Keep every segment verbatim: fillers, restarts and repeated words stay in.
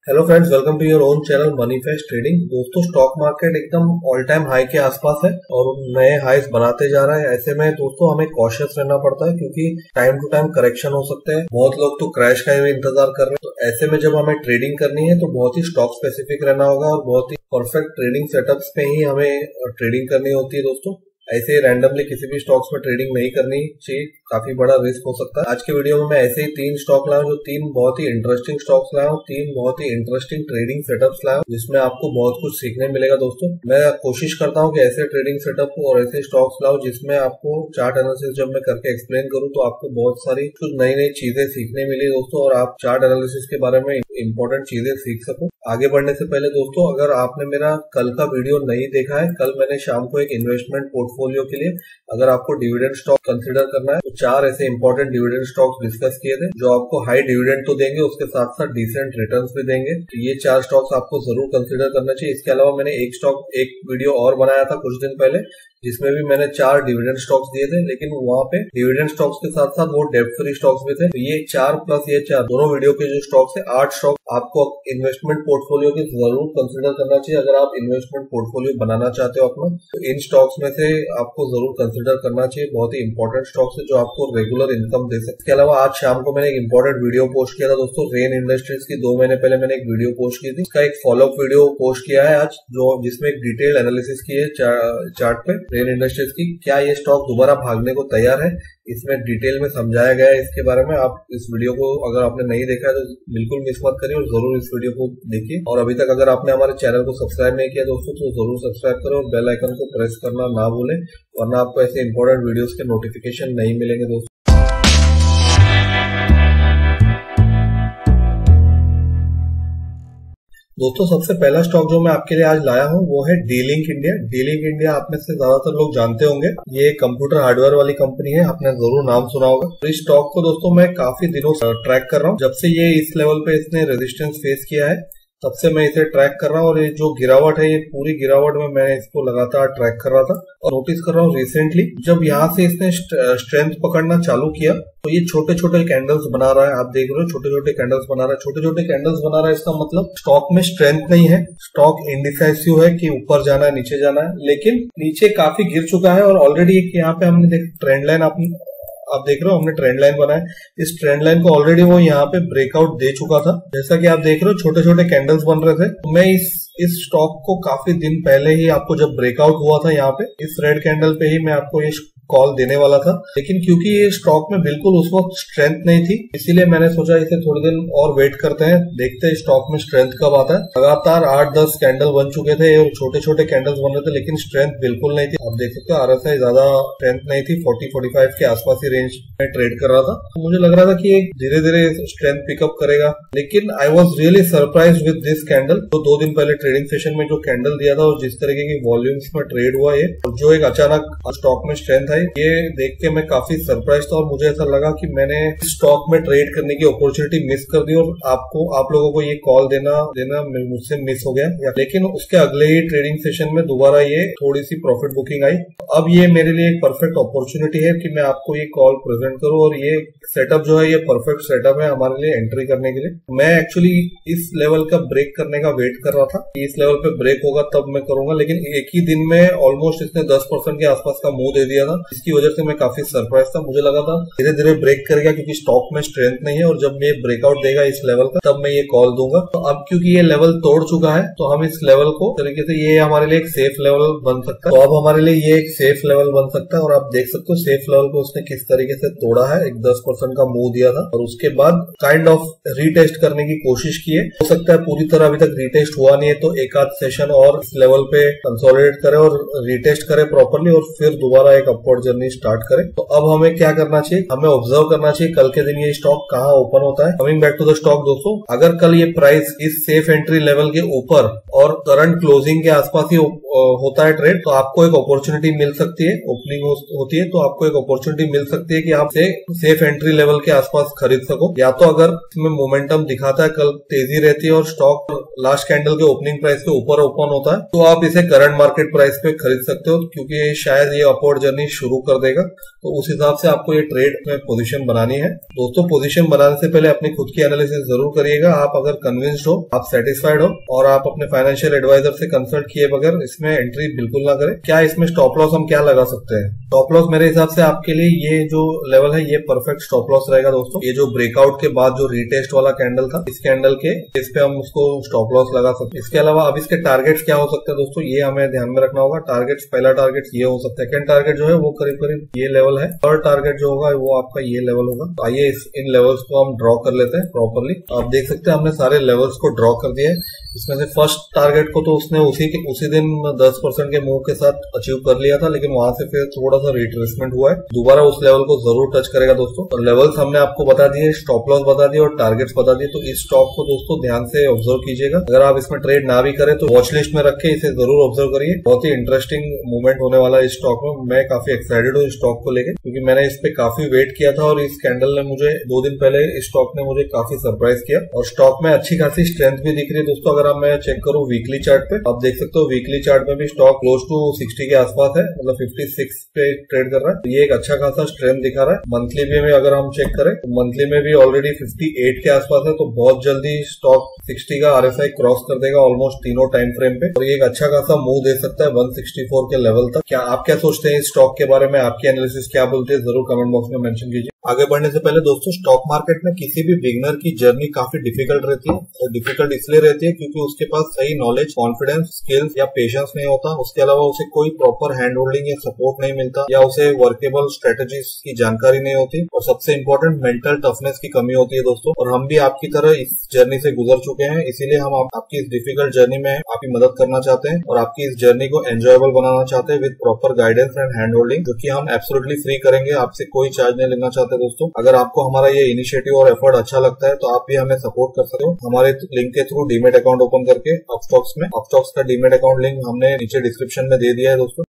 Hello friends, welcome to your own channel money fest trading. दोस्तों, stock market एकदम all time high के आसपास है और नए हाईस बनाते जा रहा है। ऐसे में दोस्तों हमें कॉशियस रहना पड़ता है क्योंकि टाइम टू टाइम करेक्शन हो सकते हैं। बहुत लोग तो क्रैश का ही इंतजार कर रहे हैं। तो ऐसे में जब हमें ट्रेडिंग करनी है तो बहुत ही स्टॉक स्पेसिफिक रहना होगा और बहुत ही परफेक्ट ट्रेडिंग सेटअप्स पे ही हमें ट्रेडिंग करनी होती है। दोस्तों, ऐसे ही रैंडमली किसी भी स्टॉक्स में ट्रेडिंग नहीं करनी चाहिए, काफी बड़ा रिस्क हो सकता है। आज के वीडियो में मैं ऐसे ही तीन स्टॉक लाया हूं, जो तीन बहुत ही इंटरेस्टिंग स्टॉक्स लाया हूं, तीन बहुत ही इंटरेस्टिंग ट्रेडिंग सेटअप्स लाया हूं, जिसमें आपको बहुत कुछ सीखने मिलेगा। दोस्तों, मैं कोशिश करता हूं कि ऐसे ट्रेडिंग सेटअप और ऐसे स्टॉक्स लाऊं जिसमें आपको चार्ट एनालिसिस जब मैं करके एक्सप्लेन करूं तो आपको बहुत सारी कुछ नई नई चीजें सीखने मिली दोस्तों, और आप चार्ट एनालिसिस के बारे में इंपॉर्टेंट चीजें सीख सको। आगे बढ़ने से पहले दोस्तों, अगर आपने मेरा कल का वीडियो नहीं देखा है, कल मैंने शाम को एक इन्वेस्टमेंट पोर्टफोलियो के लिए अगर आपको डिविडेंड स्टॉक कंसीडर करना है तो चार ऐसे इंपॉर्टेंट डिविडेंड स्टॉक्स डिस्कस किए थे जो आपको हाई डिविडेंड तो देंगे, उसके साथ साथ डिसेंट रिटर्न्स भी देंगे। तो ये चार स्टॉक्स आपको जरूर कंसीडर करना चाहिए। इसके अलावा मैंने एक स्टॉक एक वीडियो और बनाया था कुछ दिन पहले, जिसमें भी मैंने चार डिविडेंड स्टॉक्स दिए थे, लेकिन वहां पे डिविडेंड स्टॉक्स के साथ साथ वो डेब्ट फ्री स्टॉक्स भी थे। तो ये चार प्लस ये चार दोनों वीडियो के जो स्टॉक्स है, आठ स्टॉक आपको इन्वेस्टमेंट पोर्टफोलियो के जरूर कंसीडर करना चाहिए। अगर आप इन्वेस्टमेंट पोर्टफोलियो बनाना चाहते हो अपना, तो इन स्टॉक्स में से आपको जरूर कंसीडर करना चाहिए। बहुत ही इंपॉर्टेंट स्टॉक्स है जो आपको रेगुलर इनकम दे सकते। इसके अलावा आज शाम को मैंने एक इंपॉर्टेंट वीडियो पोस्ट किया था दोस्तों, रेन इंडस्ट्रीज की। दो महीने पहले मैंने एक वीडियो पोस्ट की थी, इसका एक फॉलोअप वीडियो पोस्ट किया है आज, जो जिसमें एक डिटेल एनालिसिस की है चा, चार्ट पे रेन इंडस्ट्रीज की। क्या ये स्टॉक दोबारा भागने को तैयार है, इसमें डिटेल में समझाया गया है इसके बारे में। आप इस वीडियो को अगर आपने नहीं देखा है तो बिल्कुल मिस मत करिए और जरूर इस वीडियो को देखिए। और अभी तक अगर आपने हमारे चैनल को सब्सक्राइब नहीं किया दोस्तों तो जरूर सब्सक्राइब करें और बेल आइकन को प्रेस करना ना भूलें, वरना आपको ऐसे इंपॉर्टेंट वीडियोस के नोटिफिकेशन नहीं मिलेंगे दोस्तों। दोस्तों, सबसे पहला स्टॉक जो मैं आपके लिए आज लाया हूं वो है D link India. D link India आप में से ज्यादातर लोग जानते होंगे, ये कंप्यूटर हार्डवेयर वाली कंपनी है, आपने जरूर नाम सुना होगा। तो इस स्टॉक को दोस्तों मैं काफी दिनों से ट्रैक कर रहा हूं। जब से ये इस लेवल पे इसने रेजिस्टेंस फेस किया है तब से मैं इसे ट्रैक कर रहा हूँ, और ये जो गिरावट है, ये पूरी गिरावट में मैंने इसको लगातार ट्रैक कर रहा था और नोटिस कर रहा हूँ रिसेंटली जब यहाँ से इसने स्ट्रेंथ पकड़ना चालू किया तो ये छोटे छोटे कैंडल्स बना रहा है। आप देख रहे हो छोटे छोटे कैंडल्स बना रहा है, छोटे छोटे कैंडल्स बना रहा है। इसका मतलब स्टॉक में स्ट्रेंथ नहीं है, स्टॉक इंडिसाइसिव है कि ऊपर जाना है नीचे जाना है, लेकिन नीचे काफी गिर चुका है। और ऑलरेडी एक यहाँ पे हमने देख ट्रेंड लाइन आपने आप देख रहे हो, हमने ट्रेंड लाइन बनाया। इस ट्रेंड लाइन को ऑलरेडी वो यहाँ पे ब्रेकआउट दे चुका था, जैसा कि आप देख रहे हो छोटे छोटे कैंडल्स बन रहे थे। तो मैं इस इस स्टॉक को काफी दिन पहले ही आपको जब ब्रेकआउट हुआ था यहाँ पे इस रेड कैंडल पे ही मैं आपको ये कॉल देने वाला था, लेकिन क्योंकि ये स्टॉक में बिल्कुल उस वक्त स्ट्रेंथ नहीं थी, इसीलिए मैंने सोचा इसे थोड़े दिन और वेट करते हैं, देखते हैं स्टॉक में स्ट्रेंथ कब आता है। लगातार आठ दस कैंडल बन चुके थे और छोटे छोटे कैंडल्स बन रहे थे, लेकिन स्ट्रेंथ बिल्कुल नहीं थी। आप देख सकते हो आरएसआई ज्यादा स्ट्रेंथ नहीं थी, फोर्टी फोर्टी फाइव के आसपास ही रेंज में ट्रेड कर रहा था। तो मुझे लग रहा था कि धीरे धीरे स्ट्रेंथ पिकअप करेगा, लेकिन I was really surprise with this candle. तो दो दिन पहले ट्रेडिंग सेशन में जो कैंडल दिया था और जिस तरीके की वॉल्यूम्स में ट्रेड हुआ, ये जो एक अचानक स्टॉक में स्ट्रेंथ आई, ये देख के मैं काफी सरप्राइज था और मुझे ऐसा लगा कि मैंने स्टॉक में ट्रेड करने की अपॉर्चुनिटी मिस कर दी और आपको आप लोगों को ये कॉल देना देना मुझसे मिस हो गया। लेकिन उसके अगले ही ट्रेडिंग सेशन में दोबारा ये थोड़ी सी प्रॉफिट बुकिंग आई। अब ये मेरे लिए एक परफेक्ट अपॉर्चुनिटी है कि मैं आपको ये कॉल प्रेजेंट करूं, और ये सेटअप जो है ये परफेक्ट सेटअप है हमारे लिए एंट्री करने के लिए। मैं एक्चुअली इस लेवल का ब्रेक करने का वेट कर रहा था कि इस लेवल पे ब्रेक होगा तब मैं करूंगा, लेकिन एक ही दिन में ऑलमोस्ट इसने दस परसेंट के आसपास का मुंह दे दिया था, जिसकी वजह से मैं काफी सरप्राइज था। मुझे लगा था धीरे धीरे ब्रेक करेगा क्योंकि स्टॉक में स्ट्रेंथ नहीं है, और जब ये ब्रेकआउट देगा इस लेवल का तब मैं ये कॉल दूंगा। तो अब क्योंकि ये लेवल तोड़ चुका है तो हम इस लेवल को तरीके से ये हमारे लिए एक सेफ लेवल बन सकता है। तो अब हमारे लिए ये एक सेफ लेवल बन सकता है, और आप देख सकते हो सेफ लेवल को उसने किस तरीके से तोड़ा है। एक दस परसेंट का मुंह दिया था और उसके बाद काइंड ऑफ रीटेस्ट करने की कोशिश की है। हो सकता है पूरी तरह अभी तक रीटेस्ट हुआ नहीं है, तो एक आध सेशन और इस लेवल पे कंसोलिडेट करे और रीटेस्ट करे प्रॉपरली और फिर दोबारा एक अपवर्ड जर्नी स्टार्ट करे। तो अब हमें क्या करना चाहिए, हमें ऑब्जर्व करना चाहिए कल के दिन ये स्टॉक कहाँ ओपन होता है। Coming back to the stock दोस्तों, अगर कल ये प्राइस इस सेफ एंट्री लेवल के ऊपर और करंट क्लोजिंग के आसपास ही होता है ट्रेड, तो आपको एक अपॉर्चुनिटी मिल सकती है, ओपनिंग हो, होती है तो आपको एक अपॉर्चुनिटी मिल सकती है कि आप से सेफ एंट्री लेवल के आसपास खरीद सको। या तो अगर इसमें मोमेंटम दिखाता है, कल तेजी रहती है और स्टॉक लास्ट कैंडल के ओपनिंग प्राइस के ऊपर ओपन होता है, तो आप इसे करंट मार्केट प्राइस पे खरीद सकते हो, क्योंकि शायद ये अपवर्ड जर्नी शुरू कर देगा। तो उस हिसाब से आपको ये ट्रेड में पोजीशन बनानी है। दोस्तों पोजीशन बनाने से पहले अपनी खुद की एनालिसिस जरूर करिएगा। आप अगर कन्विंस्ड हो, आप सेटिस्फाइड हो और आप अपने फाइनेंशियल एडवाइजर से कंसल्ट किए बगैर इसमें एंट्री बिल्कुल ना करें। क्या इसमें स्टॉप लॉस हम क्या लगा सकते हैं? स्टॉप लॉस मेरे हिसाब से आपके लिए ये जो लेवल है ये परफेक्ट स्टॉप लॉस रहेगा दोस्तों। ये जो ब्रेकआउट के बाद जो रीटेस्ट वाला कैंडल था, इस कैंडल के इस पे हम उसको स्टॉप लॉस लगा सकते हैं। इसके अलावा अब इसके टारगेट्स क्या हो सकते हैं दोस्तों, ये हमें ध्यान में रखना होगा। टारगेट्स, पहला टारगेट ये हो सकता है, सेकंड टारगेट जो है वो करीब करीब ये लेवल है, थर्ड टारगेट जो होगा वो आपका ये लेवल होगा। तो आइए इन लेवल्स को हम ड्रॉ कर लेते हैं प्रॉपरली। आप देख सकते हैं हमने सारे लेवल्स को ड्रॉ कर दिया है। इसमें से फर्स्ट टारगेट को तो उसने उसी के उसी दिन दस परसेंट के मूव के साथ अचीव कर लिया था, लेकिन वहां से फिर थोड़ा सा रिट्रेसमेंट हुआ है। दोबारा उस लेवल को जरूर टच करेगा दोस्तों। तो लेवल्स हमने आपको बता दिए, स्टॉप लॉस बता दिए और टारगेट्स बता दिए। तो इस स्टॉक को दोस्तों ध्यान से ऑब्जर्व कीजिएगा। अगर आप इसमें ट्रेड ना भी करें तो वॉच लिस्ट में रख के इसे जरूर ऑब्जर्व करिए। बहुत ही इंटरेस्टिंग मूवमेंट होने वाला है इस स्टॉक में। मैं काफी एक्साइटेड हूँ इस स्टॉक को लेकर, क्योंकि मैंने इस पे काफी वेट किया था और इस कैंडल ने मुझे दो दिन पहले इस स्टॉक ने मुझे काफी सरप्राइज किया और स्टॉक में अच्छी खासी स्ट्रेंथ भी दिख रही है दोस्तों। अगर आप मैं चेक करूँ वीकली चार्ट पे, आप देख सकते हो वीकली चार्ट में भी स्टॉक क्लोज टू सिक्सटी के आसपास है, मतलब फिफ्टी सिक्स पे ट्रेड कर रहा है। तो ये एक अच्छा खासा स्ट्रेंथ दिखा रहा है। मंथली में भी अगर हम चेक करें तो मंथली में भी ऑलरेडी फिफ्टी एट के आसपास है। तो बहुत जल्दी स्टॉक सिक्सटी का आरएसआई क्रॉस कर देगा ऑलमोस्ट तीनों टाइम फ्रेम पे, और ये एक अच्छा खासा मूव दे सकता है वन सिक्सटी फोर के लेवल तक। क्या आप क्या सोचते हैं इस स्टॉक के बारे में? आपकी एनालिसिस क्या बोलते हैं जरूर कमेंट बॉक्स में मेंशन कीजिए। आगे बढ़ने से पहले दोस्तों, स्टॉक मार्केट में किसी भी बिगनर की जर्नी काफी डिफिकल्ट रहती है, और डिफिकल्ट इसलिए रहती है क्योंकि उसके पास सही नॉलेज, कॉन्फिडेंस, स्किल्स या पेशेंस नहीं होता। उसके अलावा उसे कोई प्रॉपर हैंड होल्डिंग या सपोर्ट नहीं मिलता, या उसे वर्केबल स्ट्रेटेजीज की जानकारी नहीं होती, और सबसे इंपॉर्टेंट मेंटल टफनेस की कमी होती है दोस्तों। और हम भी आपकी तरह इस जर्नी से गुजर चुके हैं, इसीलिए हम आप, आपकी इस डिफिकल्ट जर्नी में आपकी मदद करना चाहते हैं और आपकी इस जर्नी को एंजॉयबल बनाना चाहते हैं with proper guidance and hand holding, जो कि हम एब्सोल्युटली फ्री करेंगे। आपसे कोई चार्ज नहीं लेना चाहते दोस्तों। अगर आपको हमारा ये इनिशिएटिव और एफर्ट अच्छा लगता है तो आप भी हमें सपोर्ट कर सकते हो हमारे लिंक के थ्रू, डीमेट अकाउंट ओपन करके अपस्टॉक्स में। अपस्टॉक्स का डीमेट अकाउंट लिंक हमने नीचे डिस्क्रिप्शन में दे दिया है दोस्तों।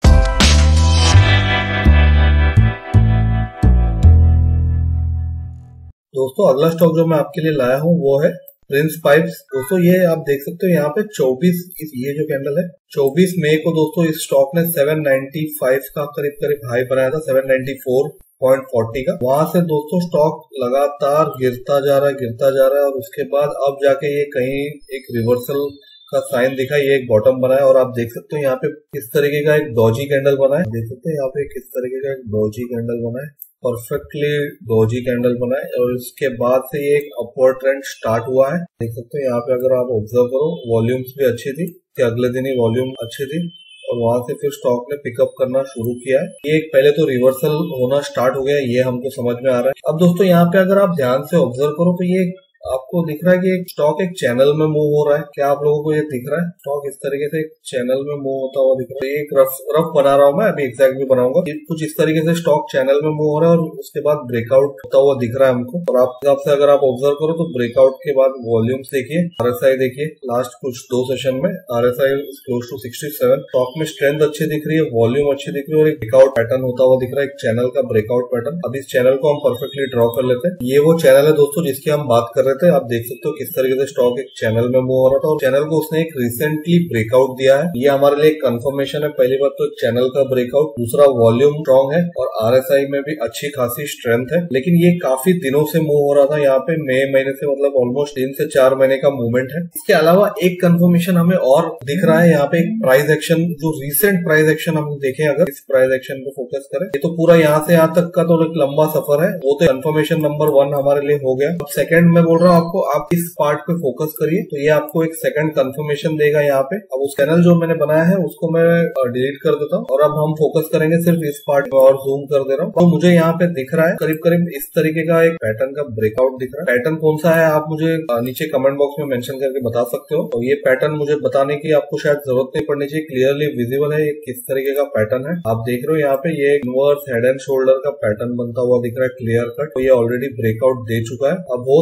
दोस्तों अगला स्टॉक जो मैं आपके लिए लाया हूँ वो है प्रिंस पाइप्स। दोस्तों ये आप देख सकते हो यहाँ पे चौबीस, ये जो कैंडल है चौबीस मई को दोस्तों इस स्टॉक ने सेवन नाइन्टी फाइव का करीब करीब हाई बनाया था, seven ninety four point forty का। वहां से दोस्तों स्टॉक लगातार गिरता जा रहा है गिरता जा रहा है और उसके बाद अब जाके ये कहीं एक रिवर्सल का साइन दिखा, ये एक बॉटम बना है। और आप देख सकते हो यहाँ पे किस तरीके का एक डॉजी कैंडल बना है, देख सकते हैं यहाँ पे किस तरीके का एक डॉजी कैंडल बना है, परफेक्टली डॉजी कैंडल बना है। और इसके बाद से ये एक अपवर्ड ट्रेंड स्टार्ट हुआ है, देख सकते हो यहाँ पे। अगर आप ऑब्जर्व करो वॉल्यूम्स भी अच्छी थी, अगले दिन ही वॉल्यूम अच्छी थी और वहां से फिर स्टॉक ने पिकअप करना शुरू किया है। ये पहले तो रिवर्सल होना स्टार्ट हो गया, ये हमको समझ में आ रहा है। अब दोस्तों यहाँ पे अगर आप ध्यान से ऑब्जर्व करो तो ये आपको दिख रहा है कि एक स्टॉक एक चैनल में मूव हो रहा है। क्या आप लोगों को ये दिख रहा है? स्टॉक इस तरीके से एक चैनल में मूव होता हुआ दिख रहा है। ये एक रफ रफ बना रहा हूं मैं, अभी एग्जैक्ट भी बनाऊंगा। कुछ इस तरीके से स्टॉक चैनल में मूव हो रहा है और उसके बाद ब्रेकआउट होता हुआ दिख रहा है हमको। और आप हिसाब से अगर आप ऑब्जर्व करो तो ब्रेकआउट के बाद वॉल्यूम्स देखिए, आरएसआई देखिए, लास्ट कुछ दो सेशन में RSI close to sixty seven. Stock में स्ट्रेंथ अच्छी दिख रही है, वॉल्यूम अच्छी दिख रही है और एक ब्रेकआउट पैटर्न होता हुआ दिख रहा है, एक चैनल का ब्रेकआउट पैटर्न। अब इस चैनल को हम परफेक्टली ड्रॉ कर लेते हैं। ये वो चैनल है दोस्तों जिसकी हम बात कर रहे थे। आप देख सकते हो किस तरीके से स्टॉक एक चैनल में मूव हो रहा था और चैनल को उसने एक रिसेंटली ब्रेकआउट दिया है। ये हमारे लिए कंफर्मेशन है। पहली बात तो चैनल का ब्रेकआउट, दूसरा वॉल्यूम स्ट्रॉन्ग है और आरएसआई में भी अच्छी खासी स्ट्रेंथ है। लेकिन ये काफी दिनों से मूव हो रहा था, यहाँ पे मई महीने से, मतलब ऑलमोस्ट तीन से चार महीने का मूवमेंट है। इसके अलावा एक कंफर्मेशन हमें और दिख रहा है यहाँ पे, एक प्राइस एक्शन, जो रिसेंट प्राइस एक्शन हम देखें, अगर इस प्राइस एक्शन पे फोकस करें, ये तो पूरा यहाँ से यहाँ तक का तो एक लंबा सफर है। वो तो कंफर्मेशन नंबर वन हमारे लिए हो गया। अब सेकंड में बोल रहा हूँ आपको, आप इस पार्ट पे फोकस करिए तो ये आपको एक सेकंड कंफर्मेशन देगा यहाँ पे। अब उस चैनल जो मैंने बनाया है उसको मैं डिलीट कर देता हूँ और अब हम फोकस करेंगे सिर्फ इस पार्ट पे, और जूम कर दे रहा हूँ। तो मुझे यहाँ पे दिख रहा है करीब करीब इस तरीके का एक पैटर्न का ब्रेकआउट दिख रहा है। पैटर्न कौन सा है आप मुझे नीचे कमेंट बॉक्स में मेंशन करके बता सकते हो। तो ये पैटर्न मुझे बताने की आपको शायद जरूरत नहीं पड़नी चाहिए, क्लियरली विजिबल है ये किस तरीके का पैटर्न है। आप देख रहे हो यहाँ पे ये इनवर्स हेड एंड शोल्डर का पैटर्न बनता हुआ दिख रहा है, क्लियर कट। तो ये ऑलरेडी ब्रेकआउट दे चुका है। अब हो सकता है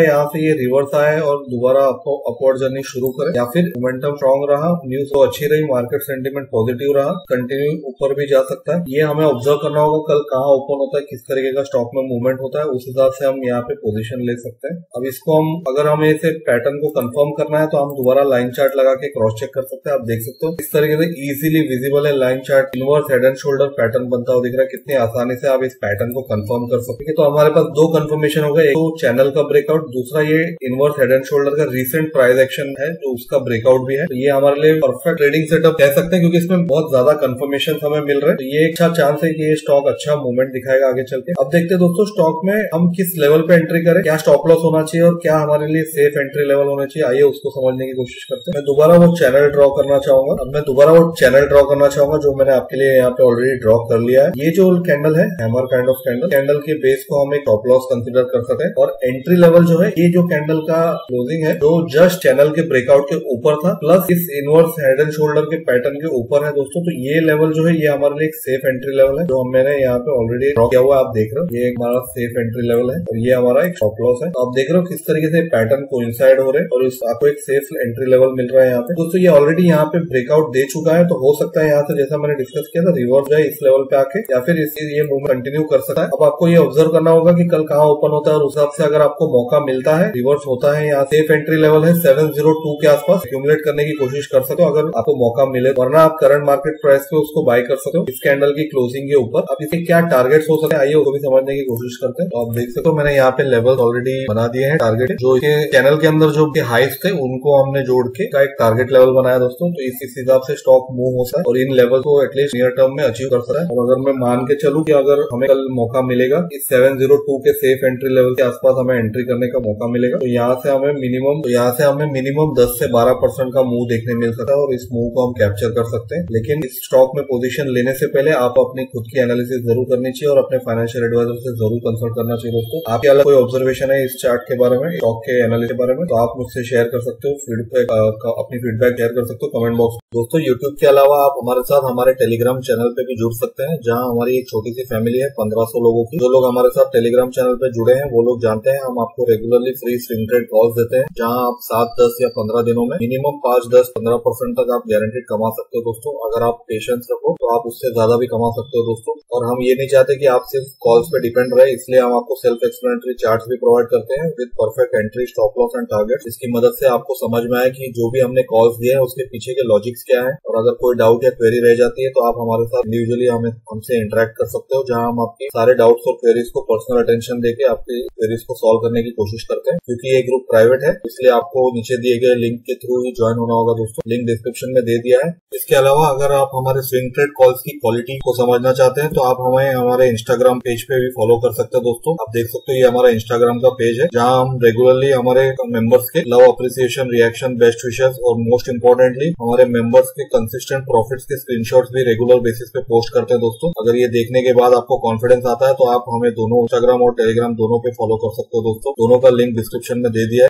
यहाँ से ये रिवर्स आए और दोबारा आपको अपवर्ड जर्नी शुरू करे, या फिर मोमेंटम स्ट्रॉन्ग रहा, न्यूज तो अच्छी रही, मार्केट सेंटीमेंट पॉजिटिव रहा, कंटिन्यू ऊपर भी जा सकता है। ये हमें ऑब्जर्व करना होगा कल कहाँ ओपन होता है, किस तरीके का स्टॉक में मूवमेंट होता है, उस हिसाब से हम यहाँ पे पोजीशन ले सकते हैं। अब इसको हम अगर हमें इसे पैटर्न को कंफर्म करना है तो हम दोबारा लाइन चार्ट लगा के क्रॉस चेक कर सकते हैं। आप देख सकते हो इस तरीके से इजीली विजिबल है line chart, inverse head and shoulder pattern बनता हुआ दिख रहा है। कितनी आसानी से आप इस पैटर्न को कंफर्म कर सकते हैं। तो हमारे पास दो कंफर्मेशन हो गए, एक तो चैनल का ब्रेकआउट, दूसरा ये इनवर्स हेड एंड शोल्डर का रिसेंट प्राइस एक्शन है जो उसका ब्रेकआउट भी है। तो ये हमारे लिए परफेक्ट ट्रेडिंग सेटअप कह सकते हैं, क्योंकि इसमें बहुत ज्यादा कंफर्मेशन हमें मिल रहे हैं। तो ये एक अच्छा चांस है कि ये स्टॉक अच्छा मूवमेंट दिखाएगा आगे चल के। अब देखते हैं दोस्तों स्टॉक में हम किस लेवल पे एंट्री करें, क्या स्टॉप लॉस होना चाहिए और क्या हमारे लिए सेफ एंट्री लेवल होना चाहिए। आइए उसको समझने की कोशिश करते हैं। मैं दोबारा वो चैनल ड्रॉ करना चाहूंगा। अब मैं दोबारा वो चैनल ड्रॉ करना चाहूंगा जो मैंने आपके लिए यहाँ पे ऑलरेडी ड्रॉ कर लिया है। ये जो कैंडल है hammer kind of candle, candle के बेस को हम एक स्टॉप लॉस कंसिडर कर सकते हैं। और एंट्री लेवल जो है, ये जो कैंडल का क्लोजिंग है जो जस्ट चैनल के ब्रेकआउट के ऊपर था, प्लस इस इनवर्स हेड एंड शोल्डर के पैटर्न के ऊपर है दोस्तों। तो ये लेवल जो है ये हमारे लिए एक सेफ एंट्री लेवल है जो मैंने यहाँ पे ऑलरेडी ड्रॉ किया हुआ है। आप देख रहे हो ये हमारा सेफ एंट्री लेवल है और ये हमारा एक स्टॉप लॉस है। तो आप देख रहे हो किस तरीके से पैटर्न कोइंसाइड हो रहे हैं और इस आपको एक सेफ एंट्री लेवल मिल रहा है यहाँ पे दोस्तों। ये ऑलरेडी यहाँ पे ब्रेकआउट दे चुका है, तो हो सकता है यहाँ से जैसा मैंने डिस्कस किया था रिवर्स जाए इस लेवल पे आके, या फिर इसी ये मूवमेंट कंटिन्यू कर सकता है। अब आपको ये ऑब्जर्व करना होगा कि कल कहाँ ओपन होता है और उस हिसाब से अगर आपको मौका मिलता है रिवर्स होता है, यहाँ सेफ एंट्री लेवल है सेवन जीरो टू के आसपास, एक्यूमुलेट करने की कोशिश कर सकते हो अगर आपको मौका मिले, वरना आप करंट मार्केट प्राइस पे उसको बाय कर सकते हो इस कैंडल की क्लोजिंग के ऊपर। अब इसके क्या टारगेट्स हो सकते हैं आइए उसको भी समझने की कोशिश करते हैं। तो आप देख सकते हो मैंने यहाँ पे लेवल ऑलरेडी बना दिए हैं टारगेट, जो इसके चैनल के अंदर जो हाइस थे उनको हमने जोड़ के का एक टारगेट लेवल बनाया दोस्तों। तो इस हिसाब से स्टॉक मूव होता है और इन लेवल को एटलीस्ट नियर टर्म में अचीव कर सकता है। और अगर मैं मान के चलूं कि अगर हमें कल मौका मिलेगा इस सेवन जीरो टू के सेफ एंट्री लेवल के आसपास हमें एंट्री करने का मौका मिलेगा, तो यहाँ से हमें मिनिमम तो यहाँ से हमें मिनिमम दस से बारह परसेंट का मूव देखने मिल सकता है और इस मूव को हम कैप्चर कर सकते हैं। लेकिन इस स्टॉक में पोजीशन लेने से पहले आप अपनी खुद की एनालिसिस जरूर करनी चाहिए और अपने फाइनेंशियल एडवाइजर से जरूर कंसल्ट करना चाहिए दोस्तों। आपके अलग कोई ऑब्जर्वेशन है इस चार्ट के बारे में, स्टॉक के एनालिसिस के बारे में, तो आप मुझसे शेयर कर सकते हो, फीडबैक अपनी फीडबैक शेयर कर सकते हो कमेंट बॉक्स। दोस्तों यूट्यूब के अलावा आप हमारे साथ हमारे टेलीग्राम चैनल पे भी जुड़ सकते हैं, जहां हमारी एक छोटी सी फैमिली है पंद्रह सौ लोगों की। जो लोग हमारे साथ टेलीग्राम चैनल पे जुड़े हैं वो लोग जानते हैं हम आपको regularly free swing trade calls देते हैं, जहां आप सात दस या पंद्रह दिनों में मिनिमम पांच दस पंद्रह परसेंट तक आप गारंटेड कमा सकते हो दोस्तों। अगर आप पेशेंस रखो तो आप उससे ज्यादा भी कमा सकते हो दोस्तों। और हम ये नहीं चाहते कि आप सिर्फ कॉल्स पे डिपेंड रहे, इसलिए हम आपको सेल्फ एक्सप्लेनेटरी चार्ट भी प्रोवाइड करते हैं with perfect entry, stop loss and target. इसकी मदद से आपको समझ में आए कि जो भी हमने कॉल्स दिए हैं उसके पीछे के लॉजिक्स क्या है, और अगर कोई डाउट या क्वेरी रह जाती है तो आप हमारे साथ इंडिविजुअली हमें हमसे इंटरेक्ट कर सकते हो, जहां हम आपके सारे डाउट्स और क्वेरीज को पर्सनल अटेंशन देके आपकी क्वेरीज को सॉल्व करने की कोशिश करते हैं। क्योंकि ये ग्रुप प्राइवेट है इसलिए आपको नीचे दिए गए लिंक के थ्रू ही ज्वाइन होना होगा दोस्तों, लिंक डिस्क्रिप्शन में दे दिया है। इसके अलावा अगर आप हमारे स्विंग ट्रेड कॉल्स की क्वालिटी को समझना चाहते हैं तो आप हमें हमारे इंस्टाग्राम पेज पे भी फॉलो कर सकते हैं दोस्तों। आप देख सकते हो ये हमारा इंस्टाग्राम का पेज है, जहां हम रेगुलरली हमारे मेंबर्स के love, appreciation, reaction, best wishes और मोस्ट इम्पोर्टेंटली हमारे मेंबर्स के कंसिस्टेंट प्रॉफिट्स के स्क्रीनशॉट्स भी रेगुलर बेसिस पे पोस्ट करते हैं दोस्तों। अगर ये देखने के बाद आपको कॉन्फिडेंस आता है तो आप हमें दोनों इंस्टाग्राम और टेलीग्राम दोनों पे फॉलो कर सकते हो दोस्तों। दोनों का लिंक डिस्क्रिप्शन में दे दिया है।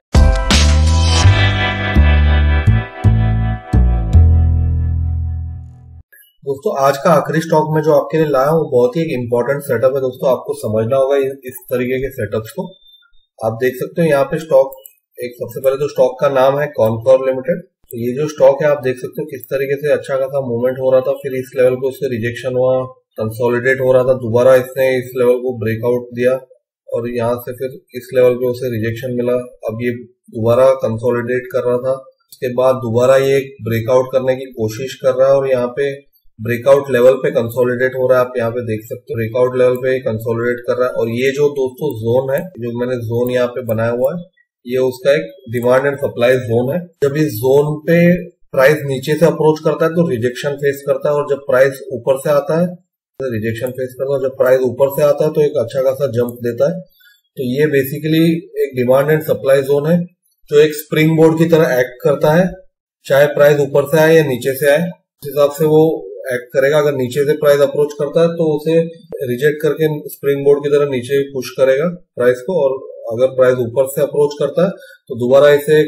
दोस्तों आज का आखिरी स्टॉक में जो आपके लिए लाया हूँ बहुत ही एक इम्पोर्टेंट सेटअप है दोस्तों, आपको समझना होगा इस तरीके के सेटअप्स को। आप देख सकते हो यहाँ पे स्टॉक, एक सबसे पहले तो स्टॉक का नाम है कॉनकॉर लिमिटेड। तो ये जो स्टॉक है आप देख सकते हो किस तरीके से अच्छा खासा मूवमेंट हो रहा था, फिर इस लेवल पे उससे रिजेक्शन हुआ, कंसोलिडेट हो रहा था, दोबारा इसने इस लेवल को ब्रेकआउट दिया और यहाँ से फिर इस लेवल पे उसे रिजेक्शन मिला। अब ये दोबारा कंसोलिडेट कर रहा था, उसके बाद दोबारा ये ब्रेकआउट करने की कोशिश कर रहा है और यहाँ पे ब्रेकआउट लेवल पे कंसोलिडेट हो रहा है। आप यहाँ पे देख सकते हो ब्रेकआउट लेवल पे कंसोलिडेट कर रहा है। और ये जो दोस्तों जोन है, जो मैंने जोन यहाँ पे बनाया हुआ है, ये उसका एक डिमांड एंड सप्लाई जोन है। जब इस जोन पे प्राइस नीचे से अप्रोच करता है तो रिजेक्शन फेस करता है, और जब प्राइस ऊपर से आता है तो रिजेक्शन फेस करता है, जब प्राइस ऊपर से आता है तो एक अच्छा खासा जंप देता है। तो ये बेसिकली एक डिमांड एंड सप्लाई जोन है जो एक स्प्रिंग बोर्ड की तरह एक्ट करता है, चाहे प्राइस ऊपर से आए या नीचे से आए, उस हिसाब से वो एक्ट करेगा। अगर नीचे से प्राइस अप्रोच करता है तो उसे रिजेक्ट करके स्प्रिंग बोर्ड की तरह नीचे पुश करेगा प्राइस को, और अगर प्राइस ऊपर से अप्रोच करता है तो दोबारा इसे एक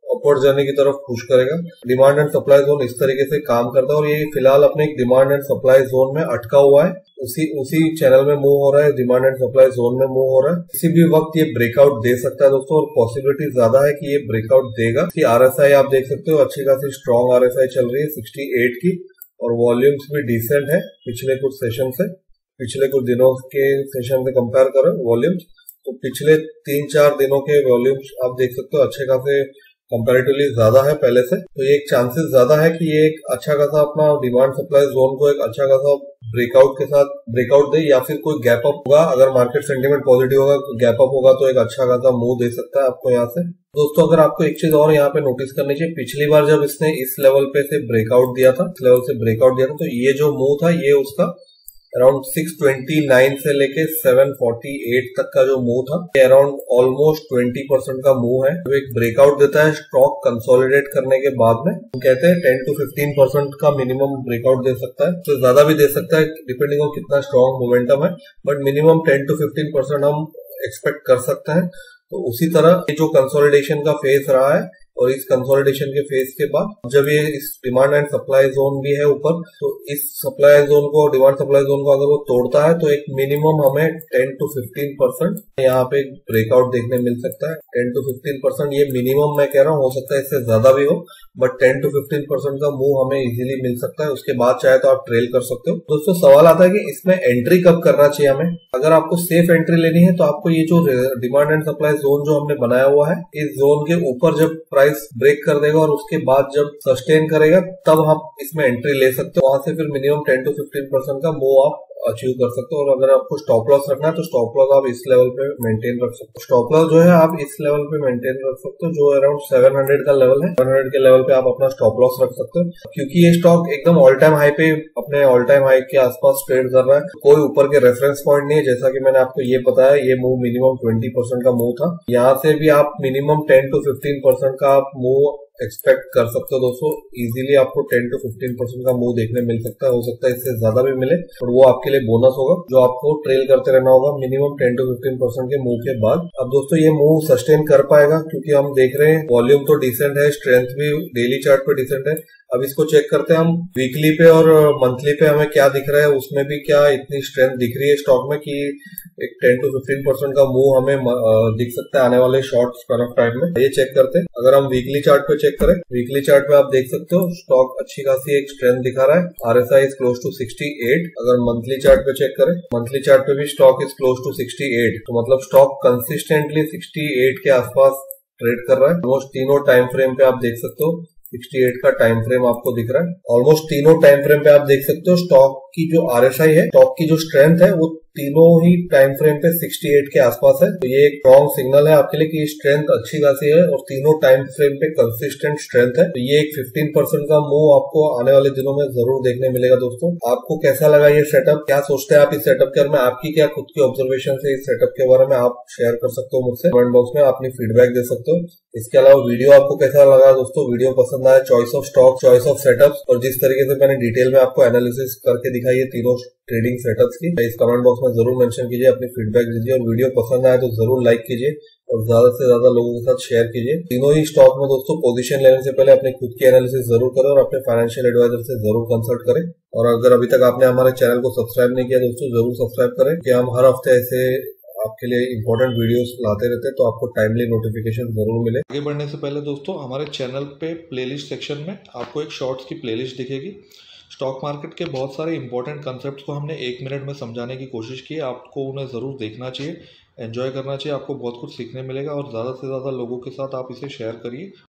अपवर्ड जर्नी की तरफ पुश करेगा। डिमांड एंड सप्लाई जोन इस तरीके से काम करता है और ये फिलहाल अपने एक डिमांड एंड सप्लाई जोन में अटका हुआ है, उसी उसी चैनल में मूव हो रहा है, डिमांड एंड सप्लाई जोन में मूव हो रहा है। किसी भी वक्त ये ब्रेकआउट दे सकता है दोस्तों, और पॉसिबिलिटी ज्यादा है कि ये ब्रेकआउट देगा। इसकी आरएसआई आप देख सकते हो, अच्छी खासी स्ट्रॉन्ग आरएसआई चल रही है सिक्सटी एट की, और वॉल्यूम्स भी डिसेंट है पिछले कुछ सेशन से, पिछले कुछ दिनों के सेशन से कंपेयर करें वॉल्यूम्स तो पिछले तीन चार दिनों के वॉल्यूम्स आप देख सकते हो अच्छे खासे कंपैरेटिवली ज्यादा है पहले से। तो ये एक चांसेस ज्यादा है कि ये एक अच्छा खासा अपना डिमांड सप्लाई जोन को एक अच्छा खासा ब्रेकआउट के साथ ब्रेकआउट दे, या फिर कोई गैप अप होगा। अगर मार्केट सेंटीमेंट पॉजिटिव होगा, गैप अप होगा तो एक अच्छा खासा मूव दे सकता है आपको यहाँ से। दोस्तों अगर आपको एक चीज और यहाँ पे नोटिस करनी चाहिए, पिछली बार जब इसने इस लेवल पे से ब्रेकआउट दिया था, इस लेवल से ब्रेकआउट दिया था, तो ये जो मूव था ये उसका अराउंड सिक्स ट्वेंटी नाइन से लेके सेवन फोर्टी एट तक का जो मूव था, ये अराउंड ऑलमोस्ट ट्वेंटी परसेंट का मूव है। जो एक ब्रेकआउट देता है स्टॉक कंसोलिडेट करने के बाद में, हम कहते हैं टेन टू फिफ्टीन परसेंट का मिनिमम ब्रेकआउट दे सकता है, तो ज्यादा भी दे सकता है डिपेंडिंग ऑन कितना स्ट्रॉन्ग मोमेंटम है, but minimum ten to fifteen percent हम एक्सपेक्ट कर सकते हैं। तो उसी तरह ये जो कंसोलिडेशन का फेज रहा है, और इस कंसोलिडेशन के फेज के बाद जब ये इस डिमांड एंड सप्लाई जोन भी है ऊपर, तो इस सप्लाई जोन को, डिमांड सप्लाई जोन को अगर वो तोड़ता है तो एक मिनिमम हमें टेन टू फिफ्टीन परसेंट यहाँ पे ब्रेकआउट देखने मिल सकता है। टेन टू फिफ्टीन परसेंट ये मिनिमम मैं कह रहा हूँ, हो सकता है इससे ज्यादा भी हो, but ten to fifteen percent का मूव हमें इजीली मिल सकता है। उसके बाद चाहे तो आप ट्रेल कर सकते हो। दोस्तों सवाल आता है कि इसमें एंट्री कब करना चाहिए हमें। अगर आपको सेफ एंट्री लेनी है तो आपको ये जो डिमांड एंड सप्लाई जोन जो हमने बनाया हुआ है, इस जोन के ऊपर जब प्राइस ब्रेक कर देगा और उसके बाद जब सस्टेन करेगा तब हम इसमें एंट्री ले सकते हो। वहां से फिर minimum ten to fifteen percent का मूव आप अचीव कर सकते हो। और अगर आपको स्टॉप लॉस रखना है तो स्टॉप लॉस आप इस लेवल पे मेंटेन रख सकते हो। स्टॉप लॉस जो है आप इस लेवल पे मेंटेन रख सकते हो, जो अराउंड सेवन हंड्रेड का लेवल है। सेवन हंड्रेड के लेवल पे आप अपना स्टॉप लॉस रख सकते हो, क्योंकि ये स्टॉक एकदम ऑल टाइम हाई पे, अपने ऑल टाइम हाई के आसपास ट्रेड कर रहा है। कोई ऊपर के रेफरेंस पॉइंट नहीं है, जैसा कि मैंने आपको ये बताया। ये मूव मिनिमम ट्वेंटी परसेंट का मूव था, यहाँ से भी आप minimum ten to fifteen percent का आप मूव एक्सपेक्ट कर सकते हो। दोस्तों इजीली आपको टेन टू फिफ्टीन परसेंट का मूव देखने मिल सकता है, हो सकता है इससे ज्यादा भी मिले, और वो आपके लिए बोनस होगा जो आपको ट्रेल करते रहना होगा minimum ten to fifteen percent के मूव के बाद। अब दोस्तों ये मूव सस्टेन कर पाएगा, क्योंकि हम देख रहे हैं वॉल्यूम तो डिसेंट है, स्ट्रेंथ भी डेली चार्ट पे डिसेंट है। अब इसको चेक करते हैं हम वीकली पे और मंथली पे हमें क्या दिख रहा है, उसमें भी क्या इतनी स्ट्रेंथ दिख रही है स्टॉक में कि एक टेन टू फिफ्टीन परसेंट का मूव हमें दिख सकता है आने वाले शॉर्ट स्पैन ऑफ टाइम में। ये चेक करते हैं। अगर हम वीकली चार्ट पे चेक करें, वीकली चार्ट पे आप देख सकते हो स्टॉक अच्छी खासी एक स्ट्रेंथ दिखा रहा है, RSI is close to sixty eight. अगर मंथली चार्ट पे चेक करें, मंथली चार्ट पे भी stock is close to sixty eight, तो मतलब स्टॉक कंसिस्टेंटली सिक्सटी एट के आसपास ट्रेड कर रहा है। ऑलमोस्ट तीनों टाइम फ्रेम पे आप देख सकते हो सिक्सटी एट का टाइम फ्रेम आपको दिख रहा है। ऑलमोस्ट तीनों टाइम फ्रेम पे आप देख सकते हो स्टॉक की जो आरएसआई है, स्टॉक की जो स्ट्रेंथ है, वो तीनों ही टाइम फ्रेम पे सिक्सटी एट के आसपास है। तो ये एक स्ट्रॉन्ग सिग्नल है आपके लिए कि स्ट्रेंथ अच्छी खासी है और तीनों टाइम फ्रेम पे कंसिस्टेंट स्ट्रेंथ है। तो ये एक फिफ्टीन परसेंट का मूव आपको आने वाले दिनों में जरूर देखने मिलेगा। दोस्तों आपको कैसा लगा ये सेटअप, क्या सोचते हैं आप इस सेटअप के बारे में, आपकी क्या खुद की ऑब्जर्वेशन है इस सेटअप के बारे में, आप शेयर कर सकते हो मुझसे कमेंट बॉक्स में, अपनी फीडबैक दे सकते हो। इसके अलावा वीडियो आपको कैसा लगा दोस्तों, वीडियो पसंद आया, choice of stock, choice of setups, और जिस तरीके से मैंने डिटेल में आपको एनालिसिस करके दिखाई है तीनों ट्रेडिंग सेटअप्स की, इस कमेंट बॉक्स में जरूर मेंशन कीजिए, अपनी फीडबैक दीजिए, और वीडियो पसंद आए तो जरूर लाइक कीजिए और ज्यादा से ज्यादा लोगों के साथ शेयर कीजिए। तीनों ही स्टॉक में दोस्तों पोजीशन लेने से पहले अपनी खुद की एनालिसिस जरूर करें और अपने फाइनेंशियल एडवाइजर से जरूर कंसल्ट करें। और अगर अभी तक आपने हमारे चैनल को सब्सक्राइब नहीं किया दोस्तों, जरूर सब्सक्राइब करें कि हम हर हफ्ते ऐसे आपके लिए इंपॉर्टेंट वीडियोस लाते रहते हैं, तो आपको टाइमली नोटिफिकेशन जरूर मिले। आगे बढ़ने से पहले दोस्तों हमारे चैनल पे प्लेलिस्ट सेक्शन में आपको एक शॉर्ट्स की प्लेलिस्ट दिखेगी। स्टॉक मार्केट के बहुत सारे इंपॉर्टेंट कंसेप्ट्स को हमने एक मिनट में समझाने की कोशिश की है, आपको उन्हें ज़रूर देखना चाहिए, एंजॉय करना चाहिए, आपको बहुत कुछ सीखने मिलेगा और ज़्यादा से ज़्यादा लोगों के साथ आप इसे शेयर करिए